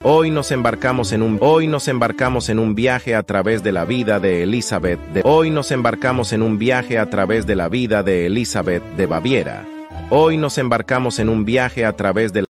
Hoy nos embarcamos en un viaje a través de la vida de Elizabeth de Hoy nos embarcamos en un viaje a través de la vida de Elizabeth de Baviera. Hoy nos embarcamos en un viaje a través de